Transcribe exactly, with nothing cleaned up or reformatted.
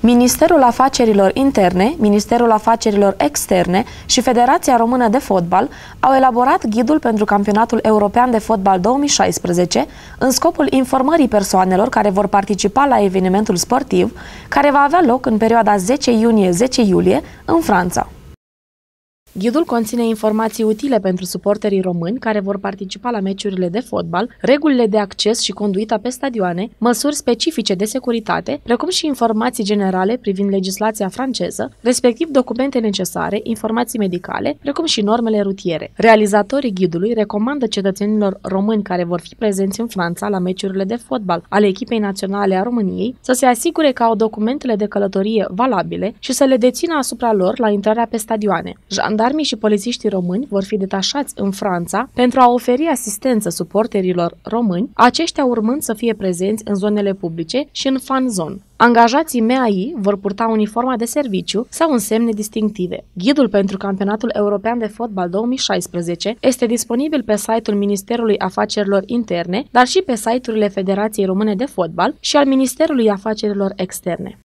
Ministerul Afacerilor Interne, Ministerul Afacerilor Externe și Federația Română de Fotbal au elaborat ghidul pentru Campionatul European de Fotbal două mii șaisprezece în scopul informării persoanelor care vor participa la evenimentul sportiv, care va avea loc în perioada zece iunie - zece iulie în Franța. Ghidul conține informații utile pentru suporterii români care vor participa la meciurile de fotbal, regulile de acces și conduita pe stadioane, măsuri specifice de securitate, precum și informații generale privind legislația franceză, respectiv documente necesare, informații medicale, precum și normele rutiere. Realizatorii ghidului recomandă cetățenilor români care vor fi prezenți în Franța la meciurile de fotbal ale echipei naționale a României să se asigure că au documentele de călătorie valabile și să le dețină asupra lor la intrarea pe stadioane. Jandarmii și polițiștii români vor fi detașați în Franța pentru a oferi asistență suporterilor români, aceștia urmând să fie prezenți în zonele publice și în fan zone. Angajații M A I vor purta uniforma de serviciu sau însemne distinctive. Ghidul pentru Campionatul European de Fotbal două mii șaisprezece este disponibil pe site-ul Ministerului Afacerilor Interne, dar și pe site-urile Federației Române de Fotbal și al Ministerului Afacerilor Externe.